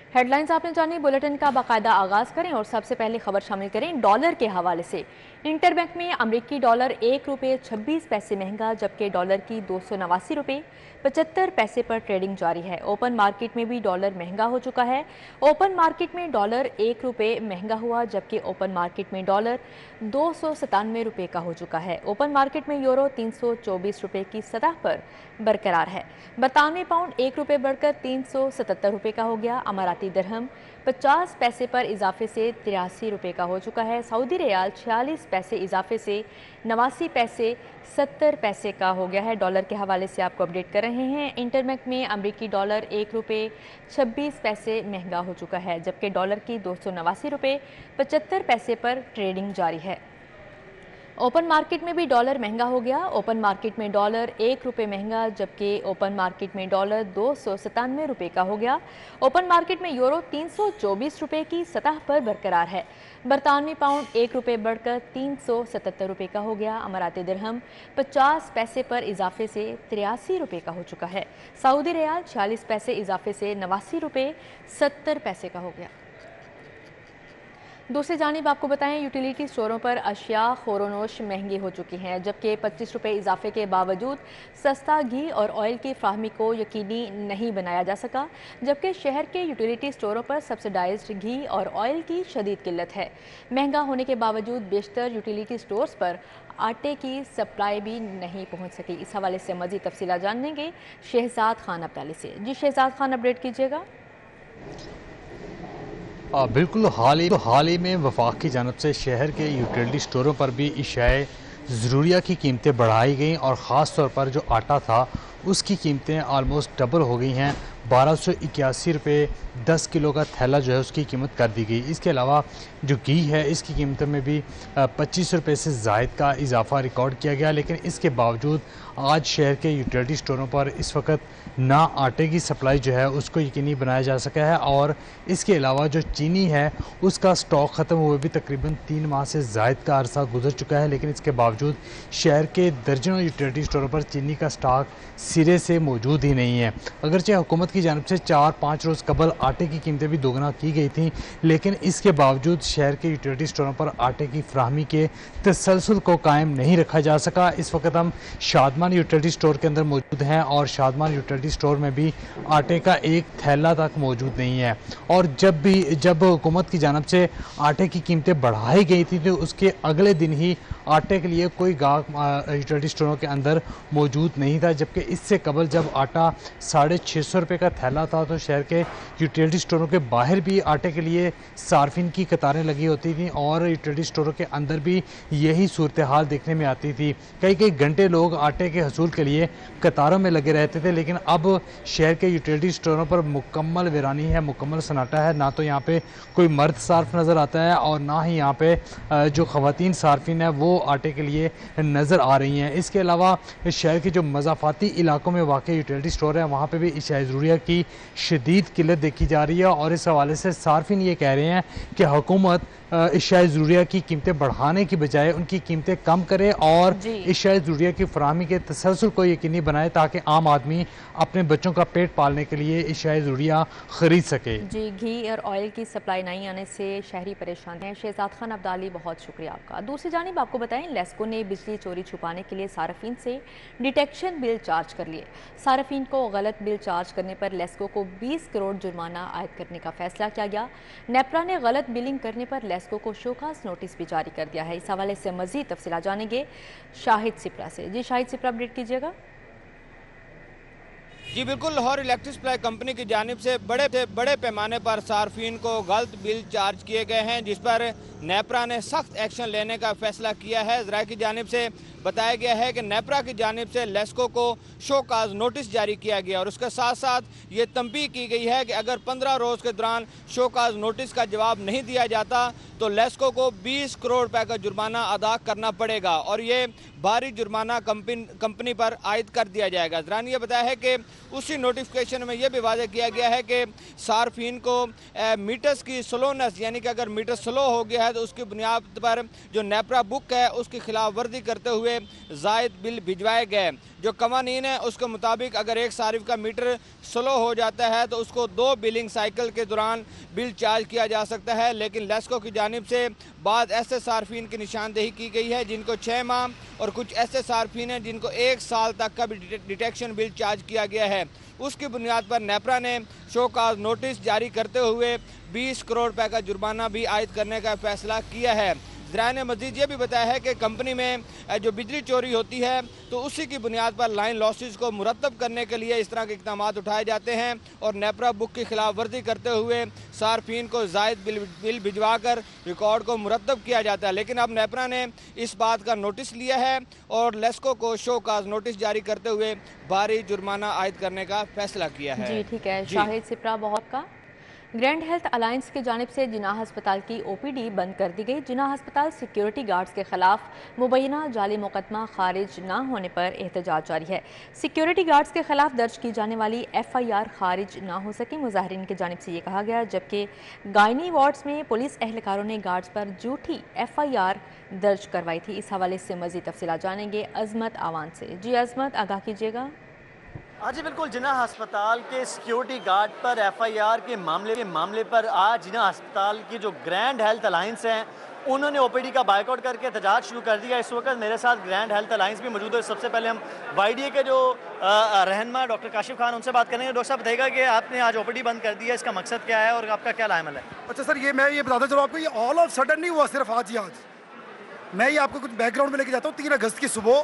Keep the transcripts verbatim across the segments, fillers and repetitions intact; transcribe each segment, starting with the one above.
Headlines आपने जानी, bulletin का बाकायदा आगाज करें और सबसे पहले खबर शामिल करें डॉलर के हवाले से। इंटरबैंक में अमरीकी डॉलर एक रुपये छब्बीस पैसे महंगा, जबकि डॉलर की दो सौ नवासी रुपये पचहत्तर पैसे पर ट्रेडिंग जारी है। ओपन मार्केट में भी डॉलर महंगा हो चुका है। ओपन मार्केट में डॉलर एक रुपये महंगा हुआ, जबकि ओपन मार्केट में डॉलर दो सौ सतानवे रुपये का हो चुका है। ओपन मार्केट में यूरो तीन सौ चौबीस रुपये की सतह पर बरकरार है। बरतानवे पाउंड एक रुपये बढ़कर तीन सौ सतहत्तर रुपये का हो गया। अमाराती दिरहम पचास पैसे पर इजाफे से तिरासी रुपये का हो चुका है। सऊदी रियाल छियालीस पैसे इजाफे से नवासी पैसे सत्तर पैसे का हो गया है। डॉलर के हवाले से आपको अपडेट कर रहे हैं। इंटरबैंक में अमरीकी डॉलर एक रुपये छब्बीस पैसे महंगा हो चुका है, जबकि डॉलर की दो सौ नवासी रुपये पचहत्तर पैसे पर ट्रेडिंग जारी है। ओपन मार्केट में भी डॉलर महंगा हो गया। ओपन मार्केट में डॉलर एक रुपये महंगा, जबकि ओपन मार्केट में डॉलर दो सौ सतानवे रुपये का हो गया। ओपन मार्केट में यूरो तीन सौ चौबीस रुपये की सतह पर बरकरार है। बरतानवी पाउंड एक रुपये बढ़कर तीन सौ सतहत्तर रुपये का हो गया। अमाराती दिरहम पचास पैसे पर इजाफे से तिरासी रुपये का हो चुका है। सऊदी रियाल छियालीस पैसे इजाफे से नवासी रुपये सत्तर पैसे का हो गया। दूसरी जानिब आपको बताएं, यूटिलिटी स्टोरों पर अशिया खोरोनोश महंगी हो चुकी हैं, जबकि पच्चीस रुपये इजाफे के बावजूद सस्ता घी और ऑयल की फ्राहमी को यकीनी नहीं बनाया जा सका, जबकि शहर के यूटिलिटी स्टोरों पर सब्सिडाइज्ड घी और ऑयल की शदीद किल्लत है। महंगा होने के बावजूद बेशतर यूटिलिटी स्टोर्स पर आटे की सप्लाई भी नहीं पहुँच सकी। इस हवाले से मज़ीद तफसीलात जानेंगे शहजाद खान अब्दाली से। जी शहजाद खान, अपडेट कीजिएगा। आ, बिल्कुल हाल ही तो हाल ही में वफाक की जानब से शहर के यूटिलिटी स्टोरों पर भी इशाए ज़रूरिया की कीमतें बढ़ाई गई और ख़ास तौर पर जो आटा था उसकी कीमतें आलमोस्ट डबल हो गई हैं। बारह सौ इक्यासी रुपये दस किलो का थैला जो है उसकी कीमत कर दी गई। इसके अलावा जो घी है इसकी कीमतों में भी पच्चीस रुपये से ज़ायद का इजाफा रिकॉर्ड किया गया, लेकिन इसके बावजूद आज शहर के यूटिलिटी स्टोरों पर इस वक्त ना आटे की सप्लाई जो है उसको यकीनी बनाया जा सका है और इसके अलावा जो चीनी है उसका स्टॉक ख़त्म हुए भी तकरीबन तीन माह से ज़ायद का अरसा गुजर चुका है, लेकिन इसके बावजूद शहर के दर्जनों यूटिलिटी स्टोरों पर चीनी का स्टॉक सिरे से मौजूद ही नहीं है। अगरचे हुकूमत की जानब से चार पाँच रोज़ कबल आटे की कीमतें भी दोगुना की गई थी, लेकिन इसके बावजूद शहर के यूटिलिटी स्टोरों पर आटे की फ्राहमी के तसलसल को कायम नहीं रखा जा सका। इस वक्त हम शादमान यूटिलिटी स्टोर के अंदर मौजूद हैं और शादमान यूटिलिटी स्टोर में भी आटे का एक थैला तक मौजूद नहीं है। और जब भी जब हुकूमत की जानब से आटे की कीमतें बढ़ाई गई थी तो उसके अगले दिन ही आटे के लिए कोई गाहक यूटिलिटी स्टोरों के अंदर मौजूद नहीं था, जबकि इससे कबल जब आटा साढ़े छः सौ रुपये का थैला था तो शहर के यूटिलिटी स्टोरों के बाहर भी आटे के लिए सार्फिन की कतारें लगी होती थी और यूटिलिटी स्टोरों के अंदर भी यही सूरत हाल देखने में आती थी। कई कई घंटे लोग आटे के हसूल के लिए कतारों में लगे रहते थे, लेकिन अब शहर के यूटिलिटी स्टोरों पर मुकम्मल वीरानी है, मुकम्मल सन्नाटा है। ना तो यहाँ पे कोई मर्द सार्फ नज़र आता है और ना ही यहाँ पे जो ख़वातीन सार्फिन है वो आटे के लिए नज़र आ रही हैं। इसके अलावा शहर के जो मज़ाफ़ाती इलाकों में वाक़ई यूटिलिटी स्टोर है वहाँ पे भी इशाए ज़रूरिया की शदीद किल्लत देखी जा रही है और इस हवाले से सार्फिन ये कह रहे हैं कि हुकूमत इशाए ज़रूरिया की कीमतें बढ़ाने की बजाय उनकी कीमतें कम करे और इशाए ज़रूरिया की फराहमी के तसलसल को यकीनी बनाए ताकि आम आदमी अपने बच्चों का पेट पालने के लिए इशाए ज़रूरिया ख़रीद सके। जी, घी और ऑयल की सप्लाई नहीं आने से शहरी परेशान हैं। शहजाद खान अब्दाली, बहुत शुक्रिया आपका। दूसरी जानिब आपको बताएं, लेस्को ने बिजली चोरी छुपाने के लिए सार्फिन से डिटेक्शन बिल चार्ज कर लिए। सार्फिन को गलत बिल चार्ज करने पर लेस्को को बीस करोड़ जुर्माना आयद करने का फैसला किया गया। नेपरा ने गलत बिलिंग करने पर लेस्को को शोकास नोटिस भी जारी कर दिया है। इस हवाले से मजीद तफसीलात जानेंगे शाहिद सिपरा से। जी शाहिद सिपरा, अपडेट कीजिएगा। जी बिल्कुल, लाहौर इलेक्ट्रिक सप्लाई कंपनी की जानिब से बड़े से बड़े पैमाने पर सार्फिन को गलत बिल चार्ज किए गए हैं, जिस पर नेपरा ने सख्त एक्शन लेने का फैसला किया है। ज़राए की जानिब से बताया गया है कि नेपरा की जानिब से लेस्को को शोकाज नोटिस जारी किया गया और उसके साथ साथ ये तंबीह की गई है कि अगर पंद्रह रोज़ के दौरान शोकाज नोटिस का जवाब नहीं दिया जाता तो लेस्को को बीस करोड़ रुपए का जुर्माना अदा करना पड़ेगा और ये भारी जुर्माना कंपनी कंपनी पर आयद कर दिया जाएगा। ज़रा ने यह बताया है कि उसी नोटिफिकेशन में यह भी वाज़ेह किया गया है कि सार्फिन को मीटर्स की स्लोनेस यानी कि अगर मीटर स्लो हो गया है तो उसकी बुनियाद पर जो नेपरा बुक है उसकी खिलाफ वर्जी करते हुए हुए जायद बिल भिजवाए गए। जो कवानीन है उसके मुताबिक अगर एक सारिफ का मीटर स्लो हो जाता है तो उसको दो बिलिंग साइकिल के दौरान बिल चार्ज किया जा सकता है, लेकिन लेस्को की जानिब से बाद ऐसे सार्फिन की निशानदेही की गई है जिनको छः माह और कुछ ऐसे सार्फिन हैं जिनको एक साल तक का भी डिटेक्शन बिल चार्ज किया गया है। उसकी बुनियाद पर नेपरा ने शो काज नोटिस जारी करते हुए बीस करोड़ रुपए का जुर्माना भी आयद करने का फैसला किया है। ज़राए ने मज़ीद ये भी बताया है कि कंपनी में जो बिजली चोरी होती है तो उसी की बुनियाद पर लाइन लॉसेस को मुरतब करने के लिए इस तरह के इक़दाम उठाए जाते हैं और नेपरा बुक की खिलाफ वर्जी करते हुए सार्फिन को जायद बिल बिल भिजवा कर रिकॉर्ड को मुरतब किया जाता है। लेकिन अब नेपरा ने इस बात का नोटिस लिया है और लेस्को को शो काज नोटिस जारी करते हुए भारी जुर्माना आयद करने का फैसला किया है। जी ठीक है, शाहिद सिप्रा बहुत का। ग्रैंड हेल्थ अलायंस की जानिब से जिन्ना अस्पताल की ओ पी डी बंद कर दी गई। जिन्ना अस्पताल सिक्योरिटी गार्ड्स के खिलाफ मुबैना जाली मुकदमा खारिज न होने पर एहतजाज जारी है। सिक्योरिटी गार्ड्स के खिलाफ दर्ज की जाने वाली एफ आई आर खारिज ना हो सकी, मुजाहरीन की जानिब से ये कहा गया, जबकि गायनी वार्ड्स में पुलिस एहलकारों ने गार्ड्स पर झूठी एफ आई आर दर्ज करवाई थी। इस हवाले से मज़ीद तफसीलात जानेंगे अजमत आवान से। जी अजमत, आगाह कीजिएगा। हाँ जी बिल्कुल, जिन्ना अस्पताल के सिक्योरिटी गार्ड पर एफ आई आर के मामले के मामले पर आज जिन्ना अस्पताल की जो ग्रैंड हेल्थ अलायंस हैं उन्होंने ओ पी डी का बाइकआउट करके एहतजाज शुरू कर दिया। इस वक्त मेरे साथ ग्रैंड हेल्थ अलायंस भी मौजूद है। सबसे पहले हम वाई डी ए के जो रहनुमा डॉक्टर काशिफ खान उनसे बात करेंगे। डॉक्टर साहब बताइएगा कि आपने आज ओ पी डी बंद कर दिया, इसका मकसद क्या है और आपका क्या लामल है? अच्छा सर, ये मैं ये बताता चलो आपको, ये ऑल ऑफ सडन नहीं हुआ सिर्फ आज ही आज। मैं ये आपको कुछ बैकग्राउंड में लेके जाता हूँ। तीन अगस्त की सुबह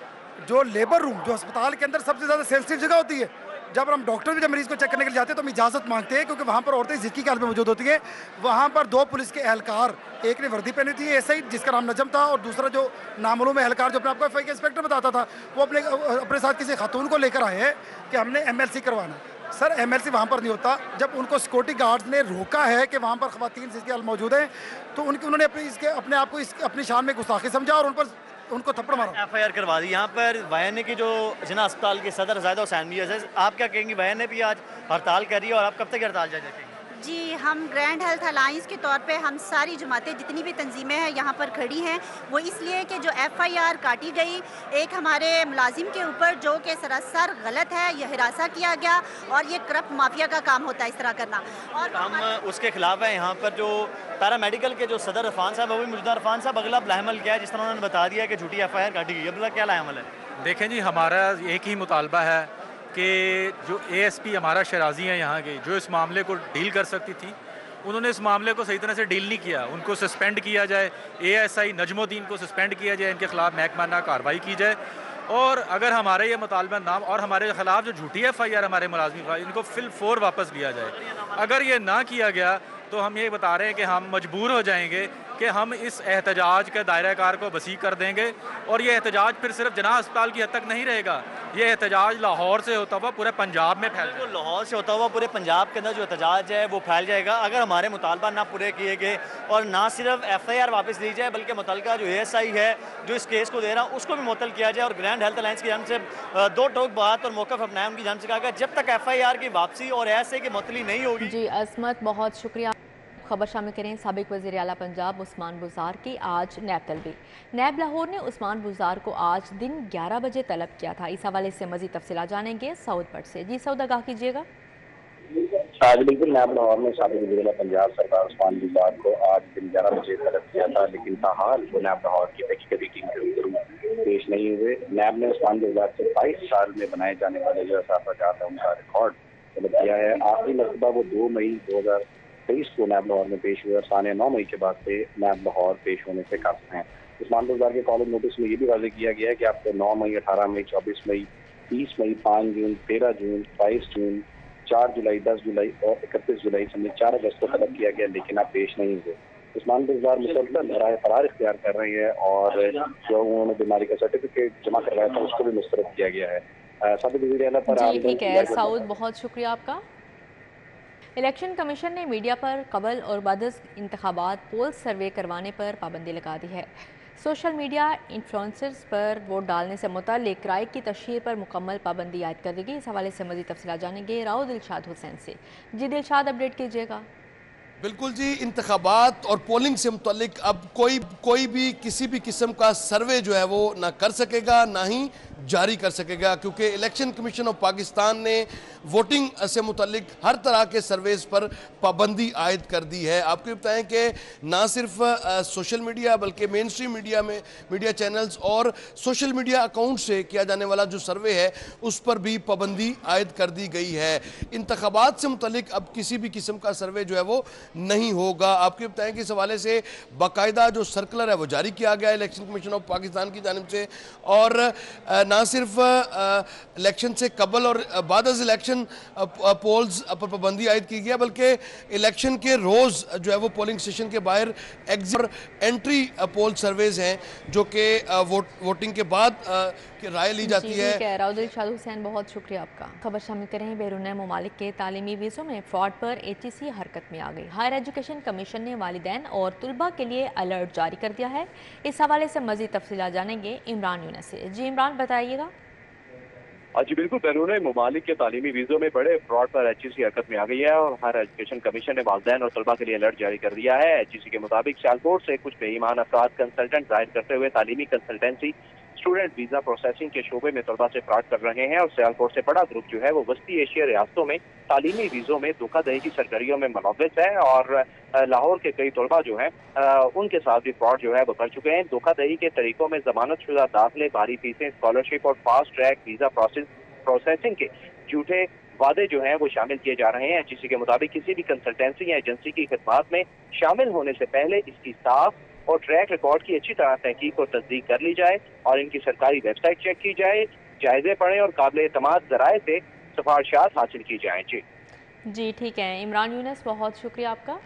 जो लेबर रूम जो अस्पताल के अंदर सबसे ज़्यादा सेंसिटिव जगह होती है, जब हम डॉक्टर भी जब मरीज को चेक करने के लिए जाते हैं तो हम इजाज़त मांगते हैं, क्योंकि वहाँ पर औरतें जिसकी हालत में मौजूद होती हैं। वहाँ पर दो पुलिस के एहलकार, एक ने वर्दी पहनी थी एस आई जिसका नाम नजम था, और दूसरा जो नामालूम एहलकार जो अपने आपको एफ आई के इंस्पेक्टर बताता था, वो अपने अपने साथ किसी खातून को लेकर आए हैं कि हमने एम एल सी करवाना। सर एम एल सी वहाँ पर नहीं होता। जब उनको सिक्योरिटी गार्ड्स ने रोका है कि वहाँ पर खवातीन जिसकी हाल मौजूद हैं, तो उनकी उन्होंने अपने इसके अपने आप को इस अपनी शान में गुस्ताखी समझा और उन पर उनको थप्पड़ मारा, एफ आई आर करवा दी। यहाँ पर वायन की जो जिन्ना अस्पताल के सदर जायदा हुसैन भी है, आप क्या कहेंगे? वायन ने भी आज हड़ताल करी है और आप कब तक हड़ताल जारी रखेंगे? जी, हम ग्रैंड हेल्थ अलायंस के तौर पे हम सारी जमातें जितनी भी तंजीमें हैं यहाँ पर खड़ी हैं, वो इसलिए कि जो एफ आई आर काटी गई एक हमारे मुलाजिम के ऊपर जो कि सरासर गलत है, यह हिरासा किया गया और ये करप्ट माफिया का काम होता है इस तरह करना। और हम उसके खिलाफ हैं। यहाँ पर जो पैरामेडिकल के जो सदर इरफान साहब है वो भी मौजूदा। इरफान साहब, अगला लामल क्या है? जिस तरह उन्होंने बता दिया कि झूठी एफ आई आर काटी गई, अगला क्या लामल है? देखें जी, हमारा एक ही मुतालबा है कि जो ए एस पी हमारा शराजी हैं यहाँ के, जो इस मामले को डील कर सकती थी, उन्होंने इस मामले को सही तरह से डील नहीं किया। उनको सस्पेंड किया जाए, ए एस आई नजमुद्दीन को सस्पेंड किया जाए, इनके खिलाफ महकमाना कार्रवाई की जाए। और अगर हमारे ये मुतालबा नाम और हमारे खिलाफ जो झूठी एफ आई आर हमारे मुलाजिम इनको फिल फोर वापस लिया जाए। अगर ये ना किया गया तो हम ये बता रहे हैं कि हम मजबूर हो जाएंगे कि हम इस एहतजाज के दायरा कार को वसी कर देंगे और ये एहतजाज फिर सिर्फ जिन्ना अस्पताल की हद तक नहीं रहेगा। ये एहतजाज लाहौर से होता हुआ पूरे पंजाब में फैल जाएगा। लाहौर से होता हुआ पूरे पंजाब के अंदर जो एहतजाज है वो फैल जाएगा अगर हमारे मुतालबा ना पूरे किए गए और ना सिर्फ एफ आई आर वापस ली जाए बल्कि मुतल्लिका जो ए एस आई है जो इस केस को दे रहा है उसको भी मुअत्तल किया जाए। और ग्रैंड हेल्थ अलायंस की जानिब से दो टोक बात और मौक़िफ़ अपनाया उनकी जानिब से कहा गया जब तक एफ आई आर की वापसी और ऐसे की मुअत्तली नहीं होगी। जी अजमत, बहुत शुक्रिया। खबर शामिल करें साबिक वज़ीर आला पंजाब उस्मान बुज़ार की आज नैब तलबी। नैब लाहौर ने उस्मान बुज़ार को आज दिन ग्यारह बजे तलब किया था। इस हवाले से मज़ीद तफसीलात जानेंगे सऊद भट्ट से। जी सऊद, आगाह कीजिएगा। बिल्कुल, नैब लाहौर ने साबिक वज़ीर आला पंजाब सरदार उस्मान बुज़ार को आज दिन ग्यारह बजे तलब किया था, लेकिन ताहाल वो नैब लाहौर की तहकीकाती टीम के रूबरू पेश नहीं हुए। नैब ने उस्मान बुज़ार से बाईस साल में बनाए जाने वाले जो असाफ़ाजात है उनका रिकॉर्ड तलब किया है। आखिरी मरतबा वो दो मई दो हज़ार तेईस को नैब लाहौर में पेश हुए और साने नौ मई के बाद से नैब लाहौर पेश होने से काफी हैं। उस्मान बुज़ार के कॉलेज नोटिस में ये भी वाज़ेह किया गया है कि आपको नौ मई, अठारह मई, चौबीस मई, तीस मई, पाँच जून, तेरह जून, बाईस जून, चार जुलाई, दस जुलाई और इकतीस जुलाई समेत चार अगस्त को तलब किया गया, लेकिन आप पेश नहीं हुए। उस्मान बुज़ार मुसलसल राय फरार इख्तियार कर रहे हैं और जो उन्होंने बीमारी का सर्टिफिकेट जमा करवाया था उसको भी मुस्तरद किया गया है। साबिक वज़ीर आला पर जी ठीक है सऊद, बहुत शुक्रिया आपका। इलेक्शन कमीशन ने मीडिया पर कबल और बादस इंतखाबात पोल सर्वे करवाने पर पाबंदी लगा दी है। सोशल मीडिया इन्फ्लुएंसर्स पर वोट डालने से मुताल्लिक राय की तशहीर पर मुकम्मल पाबंदी आयद कर दी गई। इस हवाले से मज़ीद तफसीलात जानेंगे राव दिलशाद हुसैन से। जी दिलशाद, अपडेट कीजिएगा। बिल्कुल जी, इंतखाबात और पोलिंग से मुतल्लिक अब कोई कोई भी किसी भी किस्म का सर्वे जो है वो ना कर सकेगा ना ही जारी कर सकेगा, क्योंकि इलेक्शन कमीशन ऑफ पाकिस्तान ने वोटिंग से मुतल्लिक हर तरह के सर्वेस पर पाबंदी आयद कर दी है। आपको बताएं कि ना सिर्फ आ, सोशल मीडिया बल्कि मेन स्ट्रीम मीडिया में मीडिया चैनल्स और सोशल मीडिया अकाउंट से किया जाने वाला जो सर्वे है उस पर भी पाबंदी आयद कर दी गई है। इंतखाबात से मुतल्लिक अब किसी भी किस्म का सर्वे जो है वो नहीं होगा। आपको बताएं कि इस हवाले से बाकायदा जो सर्कुलर है वो जारी किया गया है इलेक्शन कमीशन ऑफ पाकिस्तान की जानिब से, और ना सिर्फ इलेक्शन से कबल और बाद इलेक्शन पोल्स पर पाबंदी आयद की गई, बल्कि इलेक्शन के रोज़ जो है वो पोलिंग स्टेशन के बाहर एग्जिट एंट्री पोल सर्वेज हैं जो कि वोट वोटिंग के बाद की राय ली जाती है। ठीक है राउदल शाद हुसैन, बहुत शुक्रिया आपका। खबर शामिल करें, बैरून ममालिक के तालीमी वीज़ों में फ्रॉड पर एच ई सी हरकत में आ गई। हायर एजुकेशन कमीशन ने वालिदैन और तुलबा के लिए अलर्ट जारी कर दिया है। इस हवाले से मज़ीद तफसीलात जानेंगे इमरान यूनस से। जी इमरान, बताइएगा। जी बिल्कुल, बैरून ममालिक के तालीमी वीज़ों में बड़े फ्रॉड पर एच ई सी हरकत में आ गई है और हायर एजुकेशन कमीशन ने वालिदैन और तलबा के लिए अलर्ट जारी कर दिया है। एच ई सी के मुताबिक सियालकोट से कुछ बेईमान अफराद कंसल्टेंट जाहिर करते हुए तालीमी कंसल्टेंसी स्टूडेंट वीज़ा प्रोसेसिंग के शोबे में तलबा से फ्रॉड कर रहे हैं और सियालकोट से बड़ा ग्रुप जो है वो वस्ती एशिया रियासतों में तालीमी वीज़ों में धोखाधड़ी की सरगर्मियों में मुलव्वस है और लाहौर के कई तलबा जो हैं उनके साथ भी फ्रॉड जो है वो कर चुके हैं। धोखाधड़ी के तरीकों में जमानत शुदा दाखिले, भारी फीसें, स्कॉलरशिप और fast track visa process processing के झूठे वादे जो हैं वो शामिल किए जा रहे हैं। एच ई सी के मुताबिक किसी भी कंसल्टेंसी या एजेंसी की खिदमात में शामिल होने से पहले इसकी साफ और ट्रैक रिकॉर्ड की अच्छी तरह तहकीक और तस्दीक कर ली जाए और इनकी सरकारी वेबसाइट चेक की जाए, जायजे पढ़ें और काबिल एतमाद ज़राए से सिफारिशात हासिल की जाएँ। जी जी ठीक है इमरान यूनस, बहुत शुक्रिया आपका।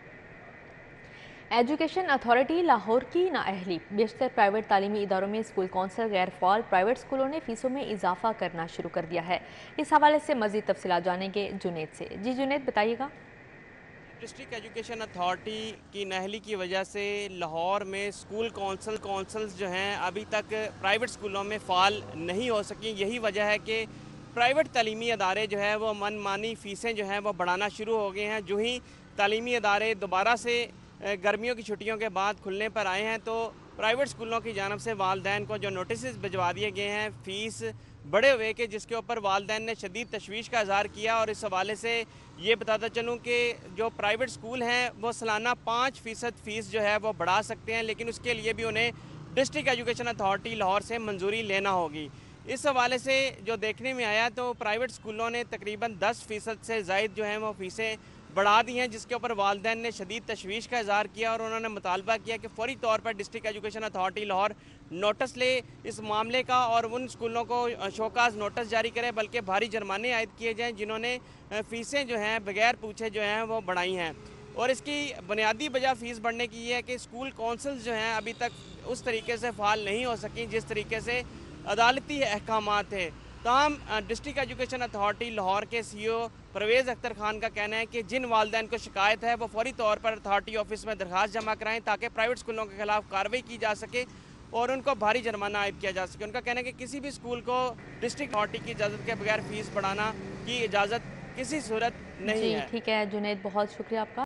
एजुकेशन अथॉरिटी लाहौर की नाअहली, बेशतर प्राइवेट तालीमी इदारों में स्कूल कौंसल गैर फ़ाल, प्राइवेट स्कूलों ने फ़ीसों में इजाफा करना शुरू कर दिया है। इस हवाले से मज़ीद तफसीलात जानेंगे जुनैद से। जी जुनैद, बताइएगा। डिस्ट्रिक्ट एजुकेशन अथॉरिटी की नाअहली की वजह से लाहौर में स्कूल कौंसल कौंसल्स जो हैं अभी तक प्राइवेट स्कूलों में फ़ाल नहीं हो सकी। यही वजह है कि प्राइवेट तालीमी अदारे जो है वो मनमानी फ़ीसें जो हैं वो बढ़ाना शुरू हो गए हैं। जो ही तालीमी अदारे दोबारा से गर्मियों की छुट्टियों के बाद खुलने पर आए हैं तो प्राइवेट स्कूलों की जानब से वालदैन को जो नोटिस भिजवा दिए गए हैं फ़ीस बड़े हुए के, जिसके ऊपर वालदैन ने शदीद तशवीश का इज़हार किया। और इस हवाले से ये बताता चलूँ कि जो प्राइवेट स्कूल हैं वो सालाना पाँच फ़ीसद फ़ीस जो है वो बढ़ा सकते हैं, लेकिन उसके लिए भी उन्हें डिस्ट्रिक्ट एजुकेशन अथॉरिटी लाहौर से मंजूरी लेना होगी। इस हवाले से जो देखने में आया तो प्राइवेट स्कूलों ने तकरीबन दस फ़ीसद से ज़ायद जो हैं वो फ़ीसें बढ़ा दी हैं, जिसके ऊपर वालदैन ने शदीद तशवीश का इज़हार किया और उन्होंने मुतालबा किया कि फौरी तौर पर district education authority Lahore notice ले इस मामले का और उन स्कूलों को शोकाज नोटिस जारी करे, बल्कि भारी जुर्माने आयद किए जाएँ जिन्होंने फ़ीसें जो हैं बगैर पूछे जो हैं वो बढ़ाई हैं। और इसकी बुनियादी वजह फ़ीस बढ़ने की ये है कि स्कूल कौंसल्स जो हैं अभी तक उस तरीके से फ़ाल नहीं हो सकी जिस तरीके से अदालती अहकामात थे। तमाम डिस्ट्रिक्ट एजुकेशन अथॉरिटी लाहौर के सी ई ओ परवेज़ अख्तर खान का कहना है कि जिन वालदैन को शिकायत है वो फौरी तौर पर अथॉरिटी ऑफिस में दरख्वास्त जमा कराएं ताकि प्राइवेट स्कूलों के खिलाफ कार्रवाई की जा सके और उनको भारी जुर्माना आयद किया जा सके। उनका कहना है कि किसी भी स्कूल को डिस्ट्रिक्ट अथॉरिटी की इजाज़त के बगैर फ़ीस बढ़ाना की इजाज़त किसी सूरत नहीं है। ठीक है जुनैद, बहुत शुक्रिया आपका।